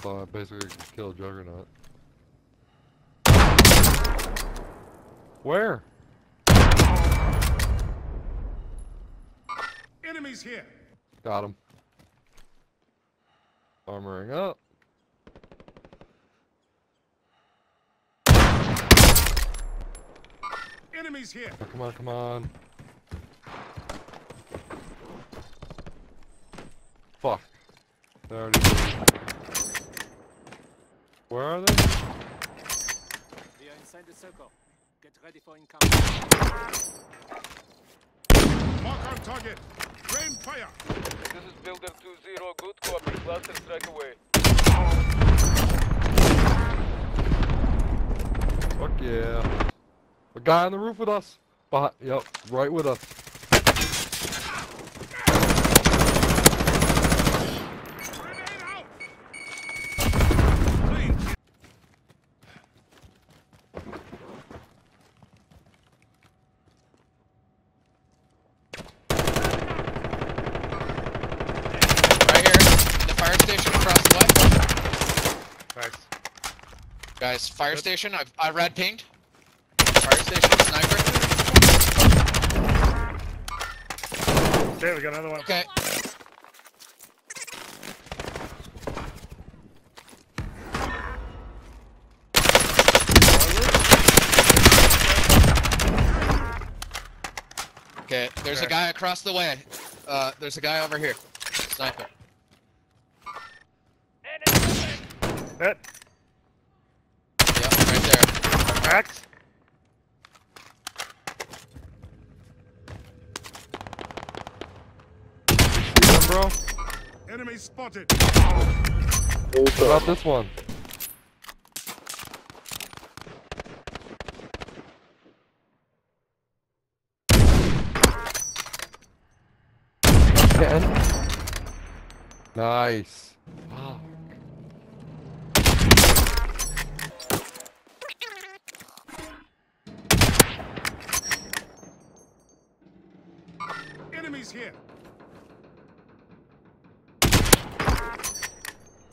So I basically killed Juggernaut. Where? Enemies here. Got him. Armoring up. Enemies here. Oh, come on, come on. Fuck. They already did. Where are they? We are inside the circle. Get ready for incoming. Mark on target. Rain fire. This is Builder 2-0. Good copy. Cluster strike away. Fuck yeah. A guy on the roof with us. Yep, right with us. Grenade out. Right here, the fire station across the way. Nice. Guys, fire station, I red pinged. Fire station, sniper. Okay, we got another one. Okay. Okay, there's a guy across the way. There's a guy over here. Sniper. Hit. Yep, right there. Cracked. See them, bro? Enemy spotted. What about this one? Again? Nice. Wow. Enemies here.